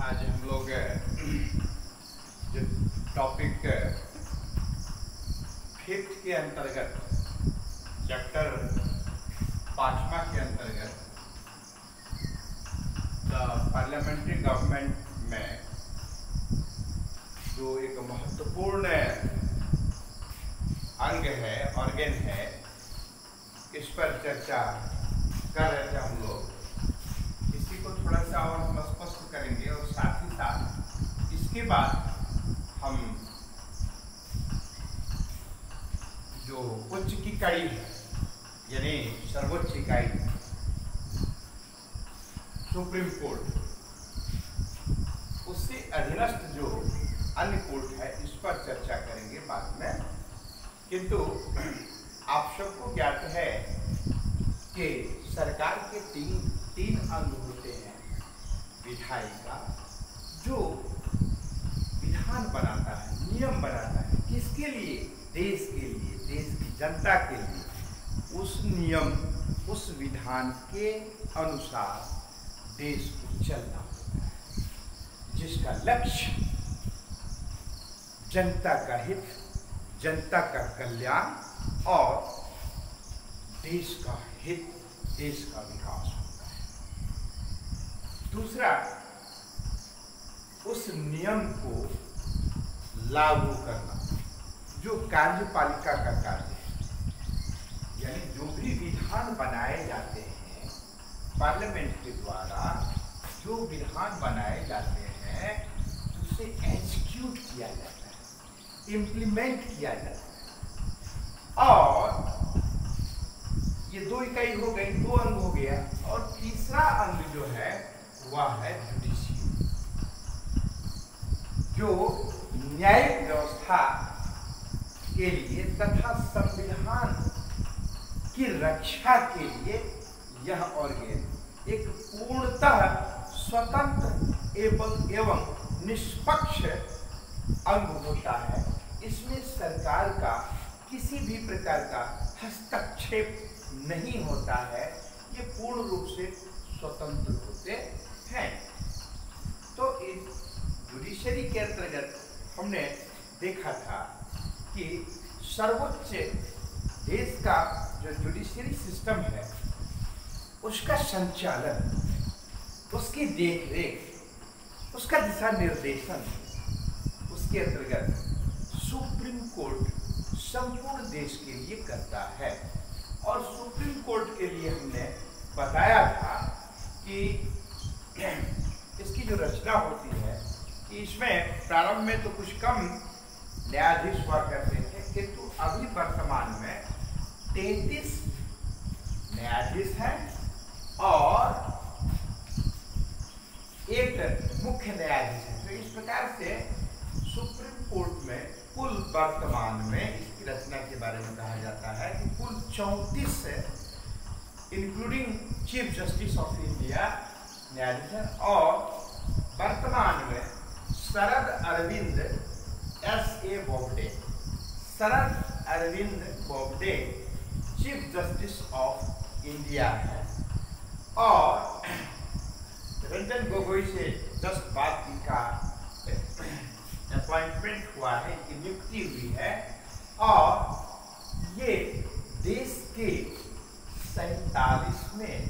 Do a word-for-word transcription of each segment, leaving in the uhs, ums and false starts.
आज हम लोग जो टॉपिक फिफ्थ के अंतर्गत चैप्टर पांचवा के अंतर्गत पार्लियामेंट्री गवर्नमेंट में जो एक महत्वपूर्ण अंग है, ऑर्गन है, इस पर चर्चा कर रहे थे हम लोग। इसी को थोड़ा सा और हम स्पष्ट करेंगे और साथ ही साथ इसके बाद हम जो उच्च की कड़ी है यानी सर्वोच्च इकाई सुप्रीम कोर्ट, उससे अधीनस्थ जो अन्य कोर्ट है इस पर चर्चा करेंगे बाद में। किंतु आप सबको ज्ञात है कि सरकार के तीन तीन अंग होते हैं। विधायिका जो विधान बनाता है, नियम बनाता है, किसके लिए? देश के लिए, देश की जनता के लिए। उस नियम, उस विधान के अनुसार देश को चलना होता है, जिसका लक्ष्य जनता का हित, जनता का कल्याण और देश का हित, देश का विकास होता है। दूसरा, उस नियम को लागू करना, जो कार्यपालिका का कार्य है। यानी जो भी विधान बनाए जाते हैं पार्लियामेंट के द्वारा, जो विधान बनाए जाते हैं उसे एग्जीक्यूट किया जाता है, इम्प्लीमेंट किया जाता है। और ये दो इकाई हो गई, दो अंग हो गया। और तीसरा अंग जो है वह है जुडिशियरी, जो न्यायिक व्यवस्था के लिए तथा संविधान की रक्षा के लिए यह ऑर्गन एक पूर्णतः स्वतंत्र एवं एवं निष्पक्ष अंग होता है। इसमें सरकार का किसी भी प्रकार का हस्तक्षेप नहीं होता है, ये पूर्ण रूप से स्वतंत्र होते हैं। तो इस जुडिशरी के अंतर्गत हमने देखा था कि सर्वोच्च देश का जो जुडिशरी सिस्टम है उसका संचालन, उसकी देखरेख, उसका दिशा निर्देशन, उसके अंतर्गत सुप्रीम कोर्ट संपूर्ण देश के लिए करता है। और सुप्रीम कोर्ट के लिए हमने बताया था कि इसकी जो रचना होती है कि इसमें प्रारंभ में तो कुछ कम न्यायाधीश हुआ करते थे, किंतु अभी वर्तमान में तैंतीस न्यायाधीश हैं और एक मुख्य न्यायाधीश है। तो इस प्रकार से सुप्रीम कोर्ट में कुल वर्तमान में इसकी रचना के बारे में कहा जाता है कि कुल चौंतीस including chief justice of India न्यायाधीश है। और वर्तमान में Sharad Arvind S A Bobde, Sharad Arvind Bobde chief justice of India है। और रंजन गोगोई से जस्ट बाद का अपॉइंटमेंट हुआ है, कि नियुक्ति हुई है। और ये देश के सैतालीसवें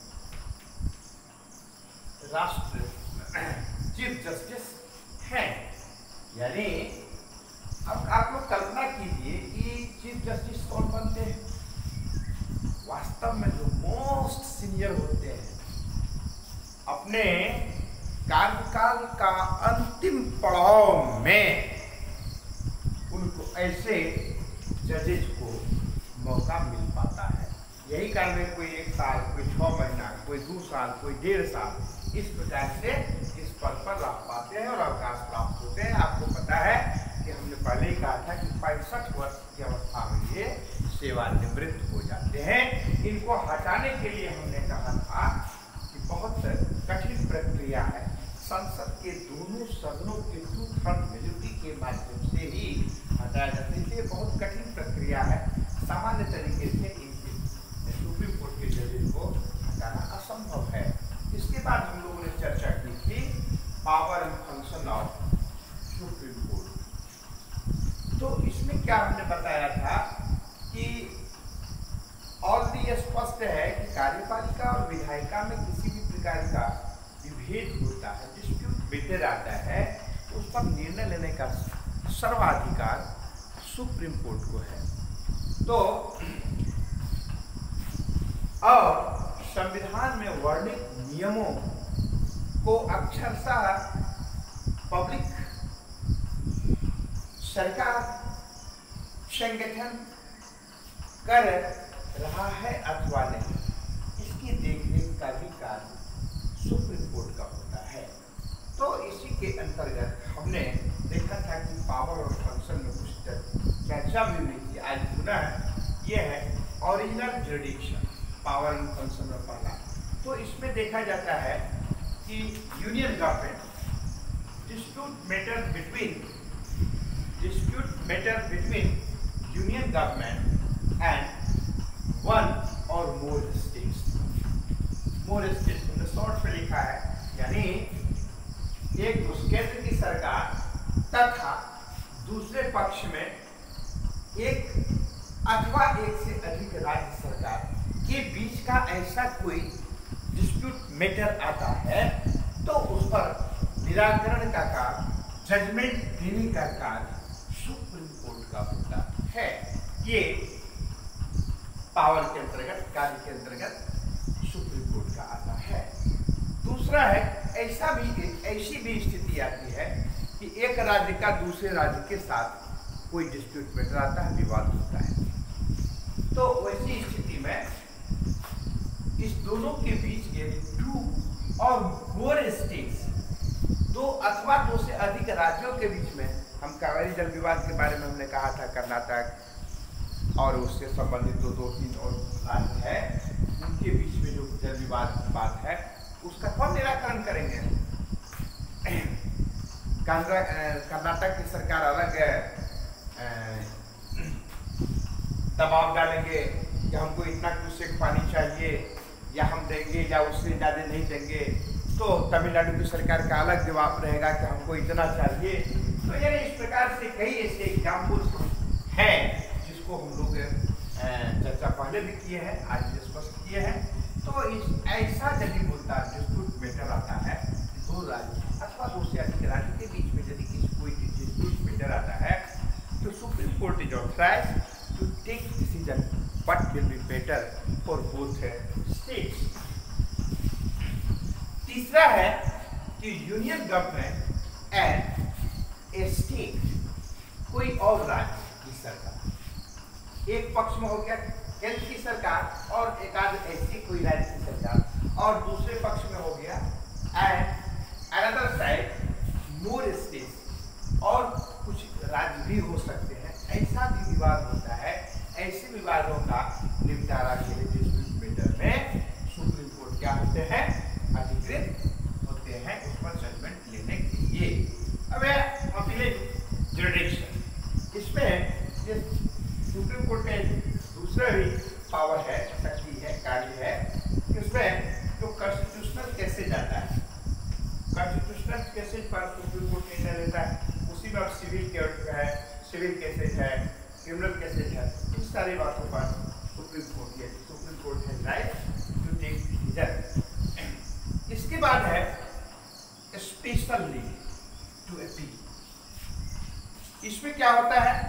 राष्ट्र चीफ जस्टिस हैं। यानी अब आप लोग कल्पना कीजिए कि चीफ जस्टिस कौन बनते हैं। वास्तव में जो मोस्ट सीनियर होते हैं, अपने कार्यकाल का अंतिम पड़ाव में उनको ऐसे जजेज को मौका मिल पाता है। यही कारण है कोई एक साल, कोई छह महीना, कोई दो साल, कोई डेढ़ साल, इस प्रकार से इस पद पर रह पाते हैं और अवकाश प्राप्त होते हैं। आपको पता है कि हमने पहले ही कहा था कि पैंसठ वर्ष की अवस्था में ये सेवानिवृत्त हो जाते हैं। इनको हटाने के लिए हमने कहा था कि बहुत कठिन प्रक्रिया है। संसद के दोनों सदनों के टू थर्ड मेजोरिटी के माध्यम से ही हटाया जाता है। ये बहुत कठिन प्रक्रिया है। सामान्य तरीके से इनके सुप्रीम कोर्ट के जजेस को हटाना असंभव है। इसके बाद हम लोगों ने चर्चा की थी power and function of Supreme Court. तो इसमें क्या हमने बताया था कि ऑलरेडी स्पष्ट है कि कार्यपालिका और विधायिका में किसी भी प्रकार का विभेद होता है, डिस्प्यूट मेटर आता है, उस पर निर्णय लेने का सर्वाधिकार सुप्रीम कोर्ट को है। तो और संविधान में वर्णित नियमों को अक्षरशः पब्लिक सरकार संगठन कर रहा है अथवा नहीं, इसकी देखरेख का भी कार्य सुप्रीम कोर्ट का होता है। तो इसी के अंतर्गत हमने देखा था कि पावर और फंक्शन में कुछ चर्चा भी हुई थी। आज पुनः यह है original jurisdiction, power and function में पहला। तो इसमें देखा जाता है कि union government dispute matter between dispute matter between union government and one और मोर स्टेट्स। मोर स्टेट्स हमने शॉर्ट में लिखा है, यानी एक उस केंद्र की सरकार तथा दूसरे पक्ष में एक अथवा एक से अधिक राज्य सरकार के बीच का ऐसा कोई डिस्प्यूट मैटर आता है तो उस पर निराकरण का कार्य, जजमेंट देने का कार्य सुप्रीम कोर्ट का होता है। ये पावर के अंतर्गत, कार्य के अंतर्गत सुप्रीम कोर्ट का आता है। दूसरा है, ऐसा भी ऐसी भी स्थिति आती है कि एक राज्य का दूसरे राज्य के साथ कोई डिस्प्यूट मैटर आता है, विवाद होता है। तो वैसी स्थिति में इस दोनों के बीच यदि टू और मोर स्टेट्स, दो अथवा दो से अधिक राज्यों के बीच में, हम कावेरी जल विवाद के बारे में हमने कहा था, कर्नाटक और उससे संबंधित दो दो तीन और राज्य है, उनके बीच में जो जल विवाद की बात है उसका कौन निराकरण करेंगे? कर्नाटक की सरकार अलग दबाव डालेंगे कि हमको इतना क्यूसेक पानी चाहिए या हम देंगे या उससे ज़्यादा नहीं देंगे, तो तमिलनाडु की सरकार का अलग जवाब रहेगा कि हमको इतना चाहिए। तो यानी इस प्रकार से कई ऐसे एग्जाम्पल्स हैं जिसको हम लोग चर्चा पहले भी किए हैं, आज भी स्पष्ट किए हैं। तो इस ऐसा यदि मुद्दा डिस्प्यूट मैटर आता है, दो राज्य अथवा दो से अधिक राज्य के बीच में यदि किसी कोई डिस्प्यूट मैटर आता है, तो supreme court is authorised to take decision what will be better for both states. तीसरा है कि union government and a state, कोई और राज्य की सरकार, एक पक्ष में हो गया केंद्र की सरकार और एक आध ऐसी कोई राज्य की सरकार, और दूसरे पक्ष में हो गया and another side more states, और कुछ राज्य भी हो सकते हैं। ऐसा भी विवाद होता है। ऐसे विवादों का निपटारा के लिए डिस्प्यूट मैटर में सुप्रीम कोर्ट क्या होते हैं? अधिकृत होते हैं उस पर जजमेंट लेने के लिए। अब अपीलेट जुरिडिक्शन, इसमें ये सुप्रीम कोर्ट का दूसरा भी पावर है, शक्ति है, कार्य है, इसमें जो कॉन्स्टिट्यूशनल केसेज आता है, कॉन्स्टिट्यूशनल केसेज पर सुप्रीम कोर्ट निर्णय लेता है। उसी में अब सिविल केस है, सिविल केसेज है, क्रिमिनल केसेज है, इन सारी बातों पर सुप्रीम कोर्ट है सुप्रीम कोर्ट है राइट टू टेक डिसीजन। इसके बाद है स्पेशल लीव टू अपील। इसमें क्या होता है?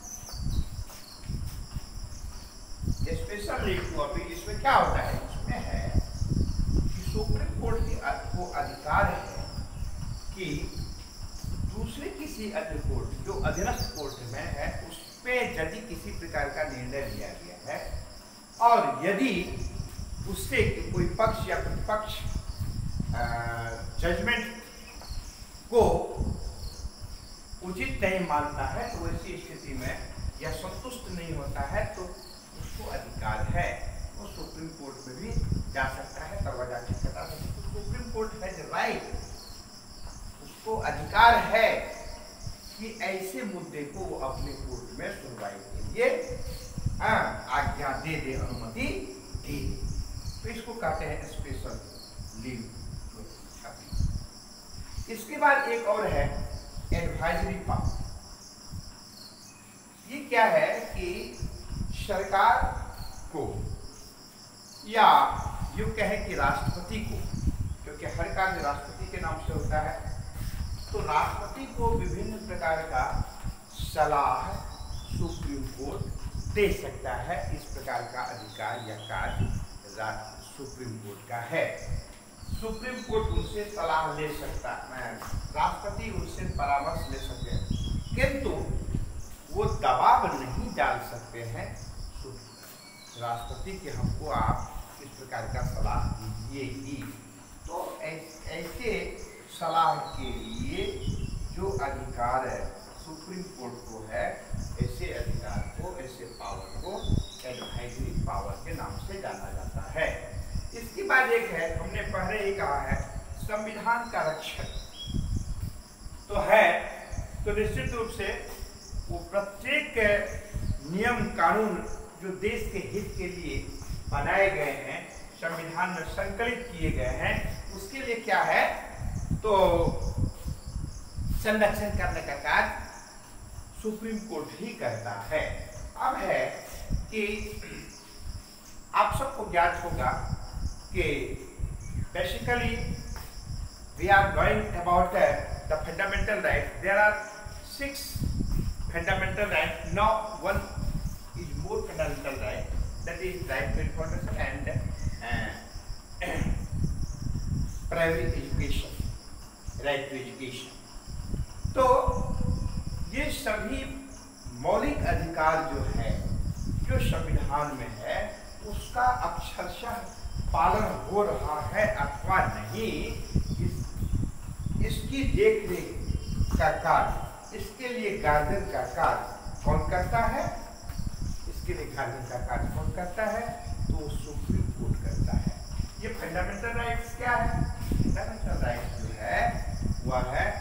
स्पेशल लीव टू अपील, इसमें क्या होता है? इसमें है कि सुप्रीम कोर्ट को अधिकार है कि दूसरे किसी अन्य कोर्ट जो अधीनस्थ कोर्ट में है उस पे यदि किसी प्रकार का निर्णय लिया गया है और यदि उससे कोई पक्ष या प्रतिपक्ष जजमेंट को उचित नहीं मानता है, तो ऐसी स्थिति में या संतुष्ट नहीं होता है, तो उसको अधिकार है वो सुप्रीम कोर्ट में भी जा सकता है, दरवाजा खटखटा सकता है। तो सुप्रीम कोर्ट हैज राइट, उसको अधिकार है कि ऐसे मुद्दे को वो अपने कोर्ट में सुनवाई के लिए आज्ञा दे दे, अनुमति दे दे। तो इसको कहते हैं स्पेशल लीव। इसके बाद एक और है एडवाइजरी पावर। ये क्या है कि सरकार को या यूं कहें कि राष्ट्रपति को, क्योंकि हर कार्य राष्ट्रपति के नाम से होता है, तो राष्ट्रपति को विभिन्न प्रकार का सलाह सुप्रीम कोर्ट दे सकता है। इस प्रकार का अधिकार या कार्य सुप्रीम कोर्ट का है। सुप्रीम कोर्ट उनसे सलाह ले सकता है, राष्ट्रपति उनसे परामर्श ले सकते हैं, किंतु वो दबाव नहीं डाल सकते हैं राष्ट्रपति के हमको आप इस प्रकार का सलाह दीजिए ही। तो ऐसे सलाह के लिए जो अधिकार है सुप्रीम कोर्ट को है, ऐसे अधिकार को, ऐसे पावर को एडवाइजरी पावर के नाम से जाना जाता है। इसके बाद एक है, हमने पहले ही कहा है, संविधान का रक्षक तो है, तो निश्चित रूप से वो प्रत्येक नियम कानून जो देश के हित के लिए बनाए गए हैं, संविधान में संकलित किए गए हैं, उसके लिए क्या है, तो संरक्षण करने का कार्य सुप्रीम कोर्ट ही करता है। अब है कि आप सबको ज्ञात होगा कि basically we are going about the fundamental right. There are six fundamental right. Now one is more fundamental right, that is right to information and uh, primary education, right to education. तो ये सभी मौलिक अधिकार जो है, जो संविधान में है, उसका अक्षरशः पालन हो रहा है अथवा नहीं, इस, इसकी देखरेख का कार्य, इसके लिए गार्जियन का कार्य कौन करता है, इसके लिए गार्जियन का कार्य कौन करता है, तो सुप्रीम कोर्ट करता है। ये फंडामेंटल राइट्स क्या है? फंडामेंटल राइट्स जो है वह है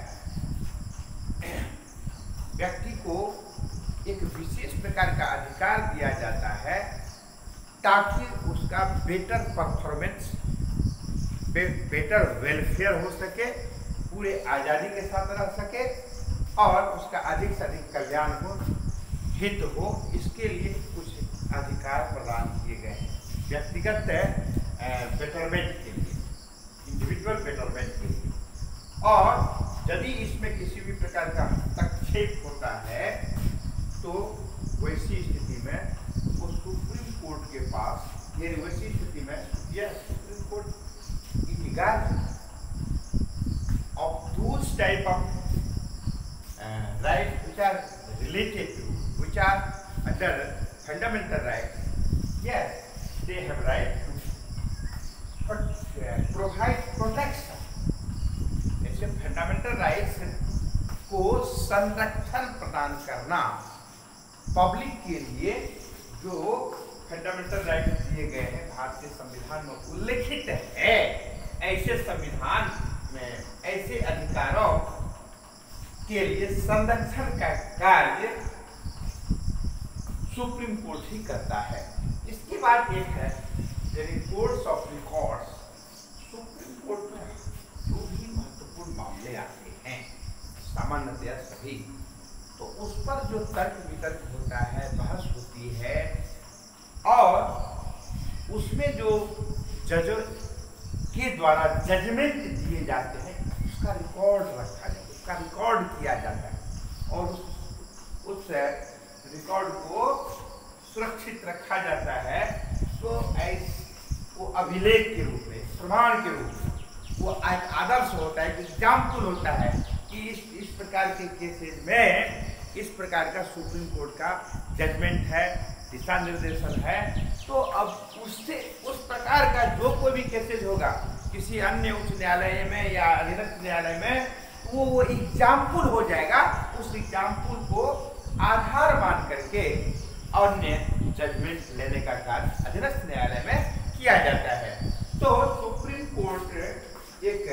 व्यक्ति को एक विशेष प्रकार का अधिकार दिया जाता है ताकि उसका बेटर परफॉर्मेंस, बे, बेटर वेलफेयर हो सके, पूरे आज़ादी के साथ रह सके और उसका अधिक से अधिक कल्याण हो, हित हो। इसके लिए कुछ अधिकार प्रदान किए गए हैं व्यक्तिगत बेटरमेंट के लिए, इंडिविजुअल बेटरमेंट के लिए। और यदि इसमें किसी भी प्रकार का हस्तक्षेप होता है तो वैसी स्थिति में वो सुप्रीम कोर्ट के पास, ये वैसी स्थिति में यह supreme court in regard of those type of Uh, rights which are related to, which are under fundamental rights, yes, they have right to but, uh, provide protection. ऐसे fundamental rights को संरक्षण प्रदान करना, पब्लिक के लिए जो fundamental rights दिए गए हैं भारतीय संविधान में उल्लिखित है, ऐसे संविधान में ऐसे अधिकारों के लिए संरक्षण का कार्य सुप्रीम कोर्ट ही करता है। इसके बाद एक है reports of records. Supreme court में जो भी महत्वपूर्ण मामले आते हैं, सामान्यतया सभी, तो उस पर जो तर्क वितर्क होता है, बहस होती है, और उसमें जो जज के द्वारा जजमेंट दिए जाते हैं, उसका रिकॉर्ड रखा जाता है, का रिकॉर्ड किया जाता है और उस, उस रिकॉर्ड को सुरक्षित रखा जाता है। तो वो अभिलेख के रूप में, प्रमाण के रूप में वो एक आदर्श होता है, एग्जाम्पल होता है कि इस इस प्रकार के केसेस में इस प्रकार का सुप्रीम कोर्ट का जजमेंट है, दिशा निर्देशन है। तो अब उससे उस प्रकार का जो कोई भी केसेस होगा किसी अन्य उच्च न्यायालय में या अधीनस्थ न्यायालय में, वो वो एग्जाम्पल हो जाएगा। उस एग्जाम्पल को आधार मान करके अन्य जजमेंट लेने का कार्य अधीनस्थ न्यायालय में किया जाता है। तो सुप्रीम कोर्ट एक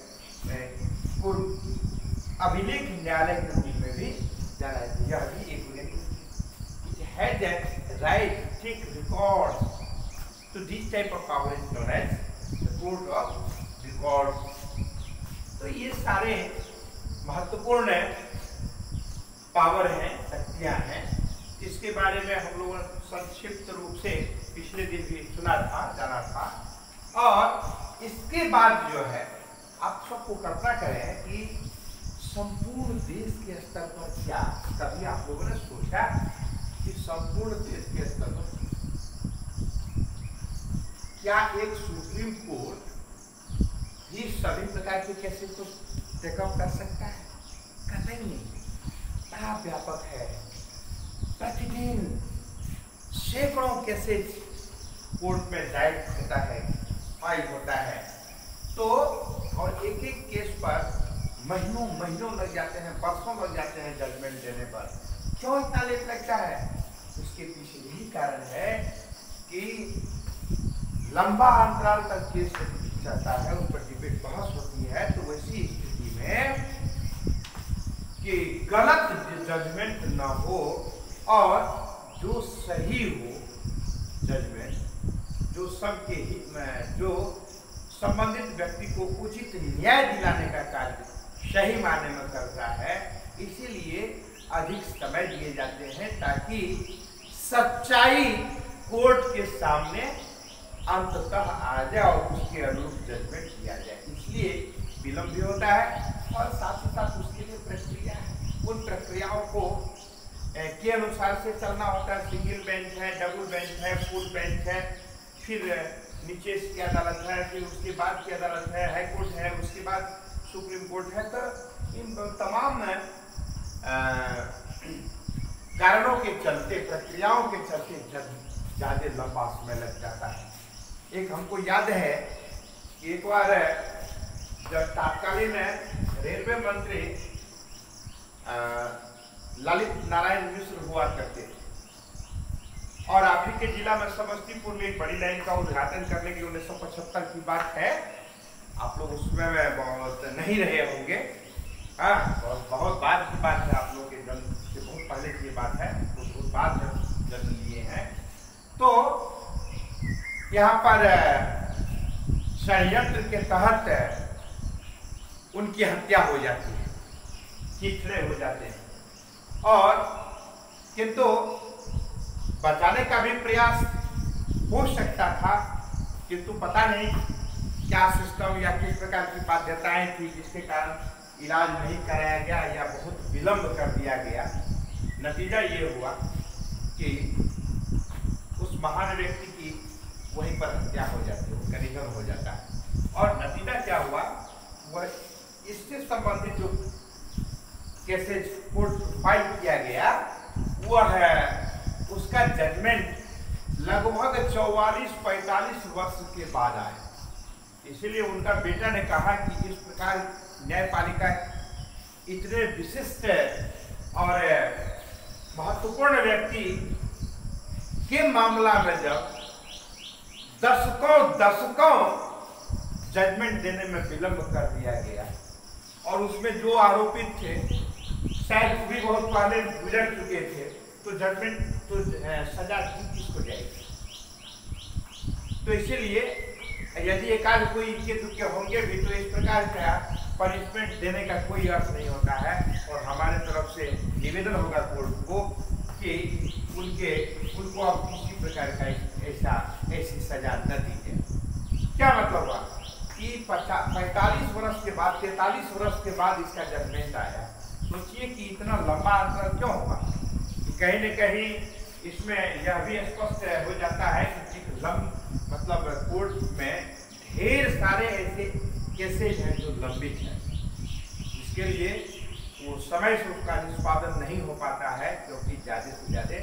अभिलेख न्यायालय के रूप में भी जाना जाता है। यह भी एक it has a right to take records, तो this type of power is known as the court of records. तो ये सारे महत्वपूर्ण पावर हैं, शक्तियां हैं। इसके बारे में हम लोगों ने संक्षिप्त रूप से पिछले दिन भी सुना था, जाना था। और इसके बाद जो है आप सबको कल्पना करें कि संपूर्ण देश के स्तर पर क्या, कभी आप लोगों ने सोचा कि संपूर्ण देश के स्तर पर क्या एक सुप्रीम कोर्ट ही सभी प्रकार के केसेस को टेकअप कर सकता है? कतई नहीं। बड़ा व्यापक है। प्रतिदिन सैकड़ों केसेस कोर्ट में दायर होता है, फाइल होता है। तो और एक एक केस पर महीनों महीनों लग जाते हैं, वर्षों लग जाते हैं जजमेंट देने पर। क्यों इतना लेट लगता है? उसके पीछे यही कारण है कि लंबा अंतराल तक केस चलता है, उस पर डिबेट बहस होती है। तो वैसी स्थिति में कि गलत जजमेंट न हो और जो सही हो जजमेंट, जो सबके हित में, जो संबंधित व्यक्ति को उचित न्याय दिलाने का कार्य सही मायने में करता है, इसीलिए अधिक समय दिए जाते हैं ताकि सच्चाई कोर्ट के सामने अंततः आ जाए और उसके अनुरूप जजमेंट किया जाए। इसलिए विलंब भी होता है और साथ ही साथ उसके लिए प्रक्रिया है। उन प्रक्रियाओं को ए, के अनुसार से चलना होता है। सिंगल बेंच है, डबल बेंच है, फुल बेंच है, फिर नीचे की अदालत है, फिर उसके बाद की अदालत है, हाई कोर्ट है, उसके बाद सुप्रीम कोर्ट है। तो इन तमाम कारणों के चलते, प्रक्रियाओं के चलते ज्यादा लंबा समय लग जाता है। एक हमको याद है कि एक बार जब तत्कालीन रेलवे मंत्री ललित नारायण मिश्र हुआ करते और आप ही के जिला में समस्तीपुर में एक बड़ी लाइन का उद्घाटन करने के लिए उन्नीस सौ पचहत्तर की बात है। आप लोग उसमें में बहुत नहीं रहे होंगे। हाँ, बहुत बहुत बाद की बात है, आप लोग के जन्म से बहुत पहले की बात है, तो बहुत बाद जन्म लिए हैं। तो यहाँ पर षड्यंत्र के तहत उनकी हत्या हो जाती है, चिथड़े हो जाते हैं। और किंतु बचाने का भी प्रयास हो सकता था, किंतु पता नहीं क्या सिस्टम या किस प्रकार की बाध्यताएं थी जिसके कारण इलाज नहीं कराया गया या बहुत विलंब कर दिया गया। नतीजा ये हुआ कि उस महान व्यक्ति की वहीं पर हत्या हो जाती है, उनका निधन हो जाता है। और नतीजा क्या हुआ, वह इससे संबंधित जो केसेज कोर्ट फाइल किया गया वह है उसका जजमेंट लगभग चौवालीस पैंतालीस वर्ष के बाद आया। इसलिए उनका बेटा ने कहा कि इस प्रकार न्यायपालिका इतने विशिष्ट और महत्वपूर्ण व्यक्ति के मामला में जब दशकों दशकों जजमेंट देने में विलंब कर दिया गया और उसमें जो आरोपित थे शायद भी बहुत पहले गुजर चुके थे, तो जजमेंट तो सजा दी किसको जाएगी। तो इसीलिए यदि एकाध कोई इक्के दुक्के होंगे भी तो इस प्रकार का पनिशमेंट देने का कोई अर्थ नहीं होता है। और हमारे तरफ से निवेदन होगा कोर्ट को कि उनके उनको अब किसी प्रकार का ऐसा ऐसी सजा न दी जाए। क्या मतलब हुआ कि पैंतालीस वर्ष के बाद, तैतालीस वर्ष के बाद इसका जजमेंट आया। सोचिए कि इतना लंबा अंतर क्यों हुआ। कहीं न कहीं इसमें यह भी स्पष्ट हो जाता है कि लंब मतलब कोर्ट में ढेर सारे ऐसे केसेज हैं जो लंबित हैं। इसके लिए वो समय से उसका निष्पादन नहीं हो पाता है क्योंकि ज़्यादा से ज़्यादा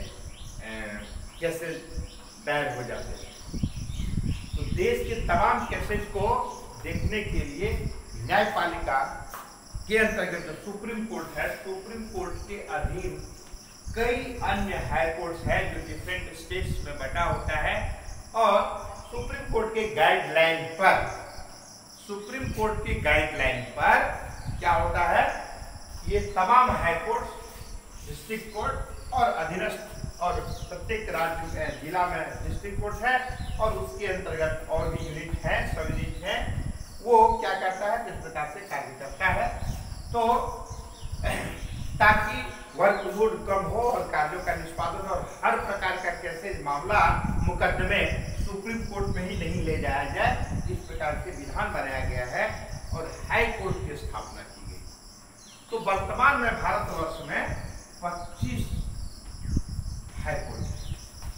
केसेज दायर हो जाते हैं। तो देश के तमाम केसेज को देखने के लिए न्यायपालिका के अंतर्गत जो सुप्रीम कोर्ट है, सुप्रीम कोर्ट के अधीन कई अन्य हाई कोर्ट्स है जो डिफरेंट स्टेट्स में बटा होता है। और सुप्रीम कोर्ट के गाइडलाइन पर सुप्रीम कोर्ट के गाइडलाइन पर क्या होता है, ये तमाम हाई कोर्ट, डिस्ट्रिक्ट कोर्ट और अधीनस्थ और प्रत्येक राज्य जिला में डिस्ट्रिक्ट कोर्ट है और उसके अंतर्गत और भी यूनिट है, सब यूनिट है, वो क्या करता है, किस प्रकार से कार्य करता है। तो ताकि वर्कलोड कम हो और कार्यों का निष्पादन और हर प्रकार का केसेज मामला मुकदमे सुप्रीम कोर्ट में ही नहीं ले जाया जाए, इस प्रकार से विधान बनाया गया है और हाई कोर्ट की स्थापना की गई। तो वर्तमान में भारतवर्ष में पच्चीस हाई कोर्ट है।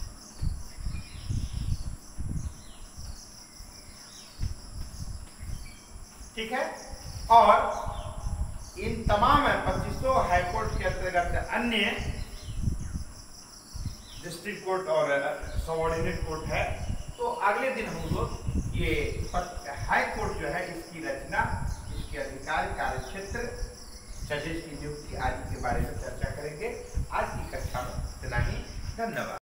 ठीक है, और इन तमाम पच्चीसों हाईकोर्ट के अंतर्गत अन्य डिस्ट्रिक्ट कोर्ट और सबऑर्डिनेट कोर्ट है। तो अगले दिन हम लोग ये हाई कोर्ट जो है इसकी रचना, इसके अधिकार, कार्य क्षेत्र, जजेस की नियुक्ति आदि के बारे में चर्चा करेंगे। आज की कक्षा में इतना ही। धन्यवाद।